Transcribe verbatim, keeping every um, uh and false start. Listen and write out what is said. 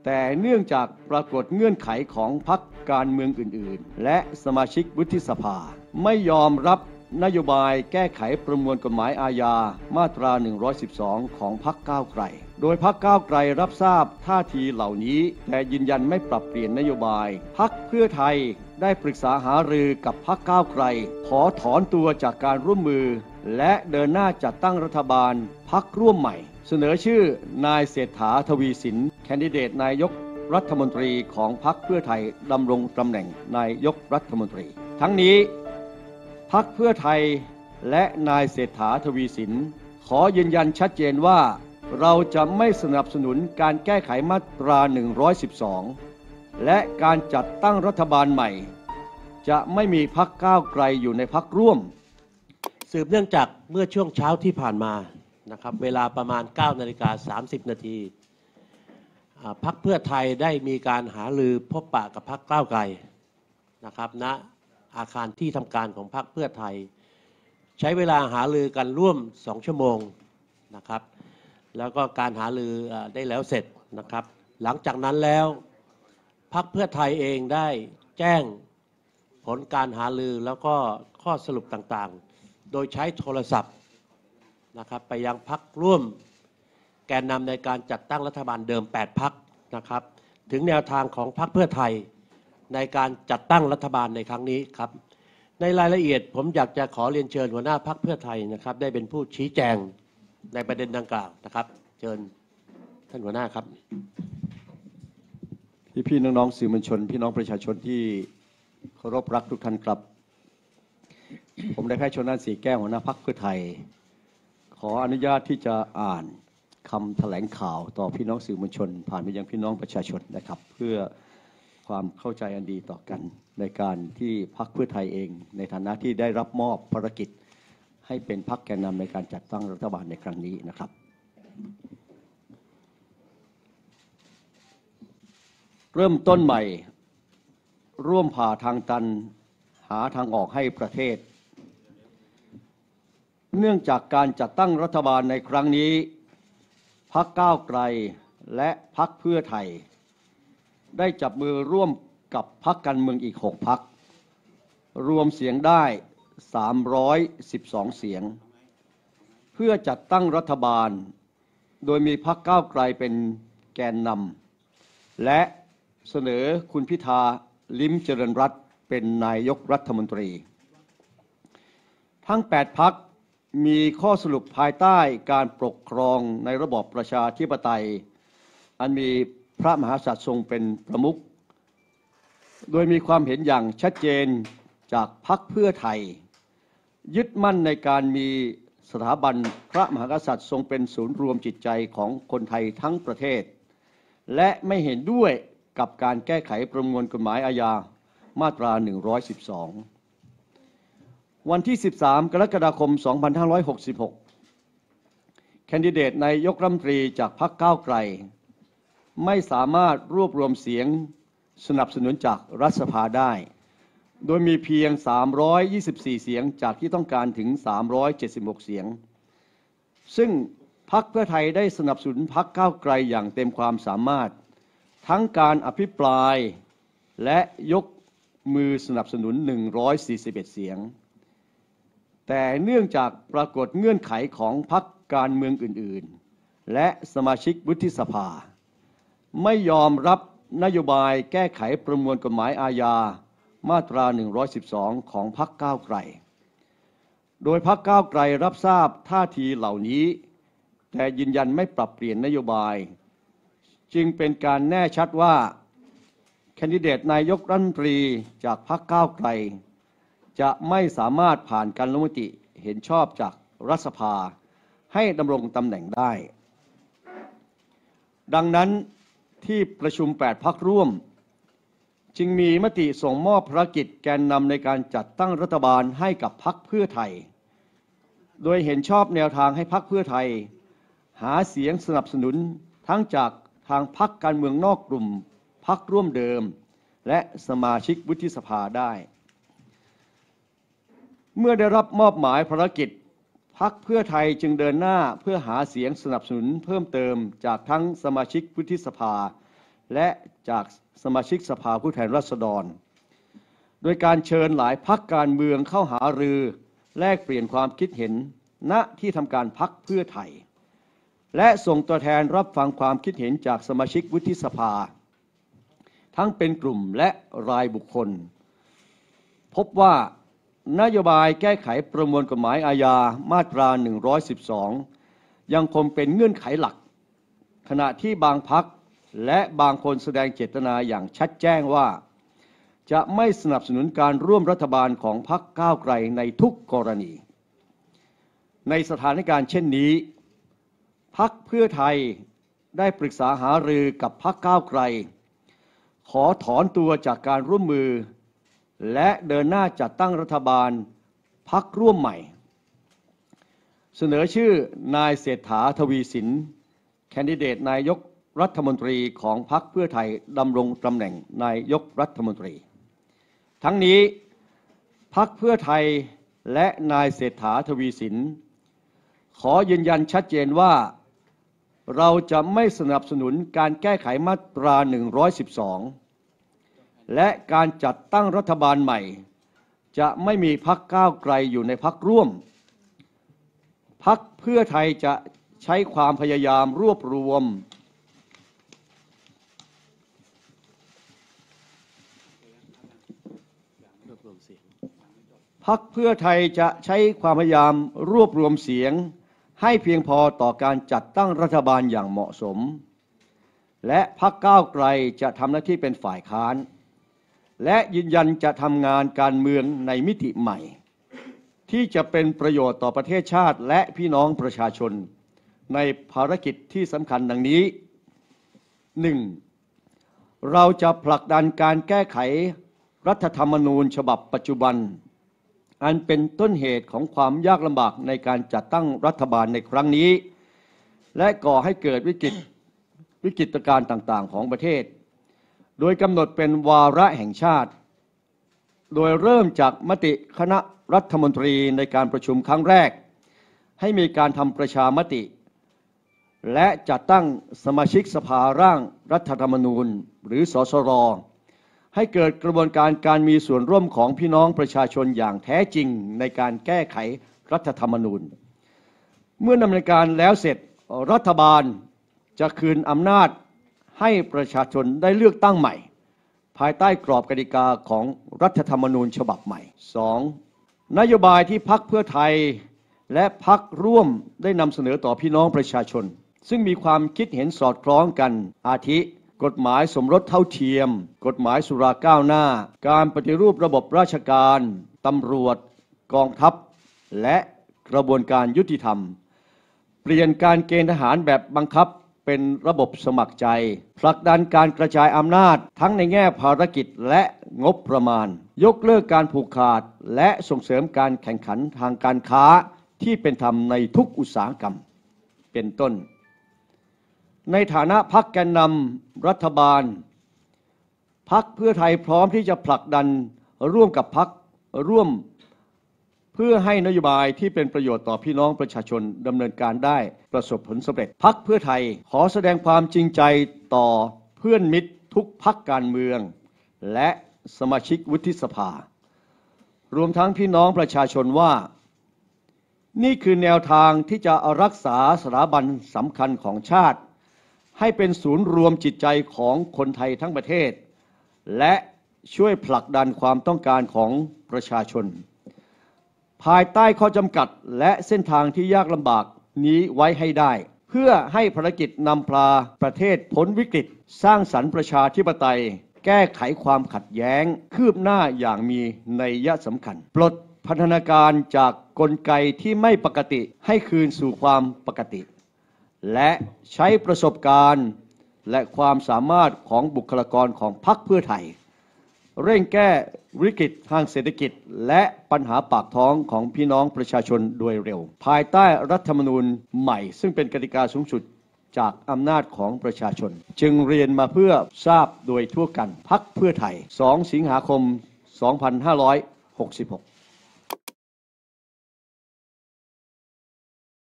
แต่เนื่องจากปรากฏเงื่อนไขของพรรคการเมืองอื่นๆและสมาชิกวุฒิสภาไม่ยอมรับนโยบายแก้ไขประมวลกฎหมายอาญามาตราหนึ่งร้อยสิบสองของพรรคก้าวไกลโดยพรรคก้าวไกลรับทราบท่าทีเหล่านี้แต่ยืนยันไม่ปรับเปลี่ยนนโยบายพรรคเพื่อไทยได้ปรึกษาหารือกับพรรคก้าวไกลขอถอนตัวจากการร่วมมือและเดินหน้าจัดตั้งรัฐบาลพรรคร่วมใหม่เสนอชื่อนายเศรษฐาทวีสินแคนดิเดตนายกรัฐมนตรีของพรรคเพื่อไทยดำรงตำแหน่งนายกรัฐมนตรีทั้งนี้พรรคเพื่อไทยและนายเศรษฐาทวีสินขอยืนยันชัดเจนว่าเราจะไม่สนับสนุนการแก้ไขมาตราหนึ่งร้อยสิบสองและการจัดตั้งรัฐบาลใหม่จะไม่มีพรรคก้าวไกลอยู่ในพรรคร่วมสืบเนื่องจากเมื่อช่วงเช้าที่ผ่านมานะครับเวลาประมาณ เก้านาฬิกาสามสิบนาทีพรรคเพื่อไทยได้มีการหารือพบปะกับพรรคก้าวไกลนะครับณอาคารที่ทำการของพรรคเพื่อไทยใช้เวลาหารือกันร่วมสองชั่วโมงนะครับแล้วก็การหารือได้แล้วเสร็จนะครับหลังจากนั้นแล้วพรรคเพื่อไทยเองได้แจ้งผลการหารือแล้วก็ข้อสรุปต่างๆโดยใช้โทรศัพท์นะครับไปยังพรรคร่วมแกนนำในการจัดตั้งรัฐบาลเดิมแปดพรรคนะครับถึงแนวทางของพรรคเพื่อไทยในการจัดตั้งรัฐบาลในครั้งนี้ครับในรายละเอียดผมอยากจะขอเรียนเชิญหัวหน้าพรรคเพื่อไทยนะครับได้เป็นผู้ชี้แจงในประเด็นดังกล่าวนะครับเชิญท่านหัวหน้าครับพี่พี่น้องๆสื่อมวลชนพี่น้องประชาชนที่เคารพรักทุกท่านครับผมนายแพทย์ชลน่านสีแก้วหัวหน้าพรรคเพื่อไทยขออนุญาตที่จะอ่านคำแถลงข่าวต่อพี่น้องสื่อมวลชนผ่านไปยังพี่น้องประชาชนนะครับเพื่อความเข้าใจอันดีต่อกันในการที่พรรคเพื่อไทยเองในฐานะที่ได้รับมอบภารกิจให้เป็นพรรคแกนนำในการจัดตั้งรัฐบาลในครั้งนี้นะครับเริ่มต้นใหม่ร่วมผ่าทางตันหาทางออกให้ประเทศเนื่องจากการจัดตั้งรัฐบาลในครั้งนี้พรรคก้าวไกลและพรรคเพื่อไทยได้จับมือร่วมกับพรรคการเมืองอีกหกพรรครวมเสียงได้สามร้อยสิบสองเสียงเพื่อจัดตั้งรัฐบาลโดยมีพรรคก้าวไกลเป็นแกนนำและเสนอคุณพิธาลิ้มเจริญรัตน์เป็นนายกรัฐมนตรีทั้งแปดพรรคมีข้อสรุปภายใต้การปกครองในระบอบประชาธิปไตยอันมีพระมหากษัตริย์ทรงเป็นประมุขโดยมีความเห็นอย่างชัดเจนจากพรรคเพื่อไทยยึดมั่นในการมีสถาบันพระมหากษัตริย์ทรงเป็นศูนย์รวมจิตใจของคนไทยทั้งประเทศและไม่เห็นด้วยกับการแก้ไขประมวลกฎหมายอาญามาตราหนึ่งร้อยสิบสองวันที่สิบสามกรกฎาคมสองพันห้าร้อยหกสิบหกแคนดิเดตนายกรัฐมนตรีจากพรรคก้าวไกลไม่สามารถรวบรวมเสียงสนับสนุนจากรัฐสภาได้โดยมีเพียงสามร้อยยี่สิบสี่เสียงจากที่ต้องการถึงสามร้อยเจ็ดสิบหกเสียงซึ่งพรรคเพื่อไทยได้สนับสนุนพรรคก้าวไกลอย่างเต็มความสามารถทั้งการอภิปรายและยกมือสนับสนุนหนึ่งร้อยสี่สิบเอ็ดเสียงแต่เนื่องจากปรากฏเงื่อนไขของพรรคการเมืองอื่นๆและสมาชิกวุฒิสภาไม่ยอมรับนโยบายแก้ไขประมวลกฎหมายอาญามาตราหนึ่งร้อยสิบสองของพรรคก้าวไกลโดยพรรคก้าวไกลรับทราบท่าทีเหล่านี้แต่ยืนยันไม่ปรับเปลี่ยนนโยบายจึงเป็นการแน่ชัดว่าแคนดิเดตนายกรัฐมนตรีจากพรรคก้าวไกลจะไม่สามารถผ่านการลงมติเห็นชอบจากรัฐสภาให้ดำรงตำแหน่งได้ดังนั้นที่ประชุมแปดพรรคร่วมจึงมีมติส่งมอบภารกิจแกนนำในการจัดตั้งรัฐบาลให้กับพรรคเพื่อไทยโดยเห็นชอบแนวทางให้พรรคเพื่อไทยหาเสียงสนับสนุนทั้งจากทางพรรคการเมืองนอกกลุ่มพรรคร่วมเดิมและสมาชิกวุฒิสภาได้เมื่อได้รับมอบหมายภารกิจพรรคเพื่อไทยจึงเดินหน้าเพื่อหาเสียงสนับสนุนเพิ่มเติมจากทั้งสมาชิกวุฒิสภาและจากสมาชิกสภาผู้แทนราษฎรโดยการเชิญหลายพรรคการเมืองเข้าหารือแลกเปลี่ยนความคิดเห็นณที่ทำการพรรคเพื่อไทยและส่งตัวแทนรับฟังความคิดเห็นจากสมาชิกวุฒิสภาทั้งเป็นกลุ่มและรายบุคคลพบว่านโยบายแก้ไขประมวลกฎหมายอาญามาตราหนึ่งร้อยสิบสองยังคงเป็นเงื่อนไขหลักขณะที่บางพรรคและบางคนแสดงเจตนาอย่างชัดแจ้งว่าจะไม่สนับสนุนการร่วมรัฐบาลของพรรคก้าวไกลในทุกกรณีในสถานการณ์เช่นนี้พรรคเพื่อไทยได้ปรึกษาหารือกับพรรคก้าวไกลขอถอนตัวจากการร่วมมือและเดินหน้าจัดตั้งรัฐบาลพรรคร่วมใหม่เสนอชื่อนายเศรษฐาทวีสินแคนดิเดตนายกรัฐมนตรีของพรรคเพื่อไทยดำรงตำแหน่งนายกรัฐมนตรีทั้งนี้พรรคเพื่อไทยและนายเศรษฐาทวีสินขอยืนยันชัดเจนว่าเราจะไม่สนับสนุนการแก้ไขมาตราหนึ่งร้อยสิบสองและการจัดตั้งรัฐบาลใหม่จะไม่มีพรรคก้าวไกลอยู่ในพรรคร่วมพรรคเพื่อไทยจะใช้ความพยายามรวบรวมพรรคเพื่อไทยจะใช้ความพยายามรวบรวมเสียงให้เพียงพอต่อการจัดตั้งรัฐบาลอย่างเหมาะสมและพรรคก้าวไกลจะทำหน้าที่เป็นฝ่ายค้านและยืนยันจะทำงานการเมืองในมิติใหม่ที่จะเป็นประโยชน์ต่อประเทศชาติและพี่น้องประชาชนในภารกิจที่สำคัญดังนี้ หนึ่ง. เราจะผลักดันการแก้ไขรัฐธรรมนูญฉบับปัจจุบันอันเป็นต้นเหตุของความยากลำบากในการจัดตั้งรัฐบาลในครั้งนี้และก่อให้เกิดวิกฤตวิกฤตการณ์ต่างๆของประเทศโดยกำหนดเป็นวาระแห่งชาติโดยเริ่มจากมติคณะรัฐมนตรีในการประชุมครั้งแรกให้มีการทำประชามติและจัดตั้งสมาชิกสภาร่างรัฐธรรมนูญหรือสสรให้เกิดกระบวนการการมีส่วนร่วมของพี่น้องประชาชนอย่างแท้จริงในการแก้ไขรัฐธรรมนูญเมื่อดำเนินการแล้วเสร็จรัฐบาลจะคืนอำนาจให้ประชาชนได้เลือกตั้งใหม่ภายใต้กรอบกติกาของรัฐธรรมนูญฉบับใหม่ สอง. นโยบายที่พรรคเพื่อไทยและพรรคร่วมได้นำเสนอต่อพี่น้องประชาชนซึ่งมีความคิดเห็นสอดคล้องกันอาทิกฎหมายสมรสเท่าเทียมกฎหมายสุราก้าวหน้าการปฏิรูประบบราชการตำรวจกองทัพและกระบวนการยุติธรรมเปลี่ยนการเกณฑ์ทหารแบบบังคับเป็นระบบสมัครใจผลักดันการกระจายอำนาจทั้งในแง่ภารกิจและงบประมาณยกเลิกการผูกขาดและส่งเสริมการแข่งขันทางการค้าที่เป็นธรรมในทุกอุตสาหกรรมเป็นต้นในฐานะพรรคแกนนำรัฐบาลพรรคเพื่อไทยพร้อมที่จะผลักดันร่วมกับพรรคร่วมเพื่อให้นโยบายที่เป็นประโยชน์ต่อพี่น้องประชาชนดำเนินการได้ประสบผลสำเร็จพรรคเพื่อไทยขอแสดงความจริงใจต่อเพื่อนมิตรทุกพรรคการเมืองและสมาชิกวุฒิสภารวมทั้งพี่น้องประชาชนว่านี่คือแนวทางที่จะรักษาสถาบันสำคัญของชาติให้เป็นศูนย์รวมจิตใจของคนไทยทั้งประเทศและช่วยผลักดันความต้องการของประชาชนภายใต้ข้อจำกัดและเส้นทางที่ยากลำบากนี้ไว้ให้ได้เพื่อให้ภารกิจนำพาประเทศพ้นวิกฤตสร้างสรรค์ประชาธิปไตยแก้ไขความขัดแย้งคืบหน้าอย่างมีนัยสำคัญปลดพันธนาการจากกลไกที่ไม่ปกติให้คืนสู่ความปกติและใช้ประสบการณ์และความสามารถของบุคลากรของพรรคเพื่อไทยเร่งแก้วิกฤตทางเศรษฐกิจและปัญหาปากท้องของพี่น้องประชาชนโดยเร็วภายใต้รัฐธรรมนูญใหม่ซึ่งเป็นกติกาสูงสุดจากอำนาจของประชาชนจึงเรียนมาเพื่อทราบโดยทั่วกันพรรคเพื่อไทย สอง สิงหาคม สองพันห้าร้อยหกสิบหก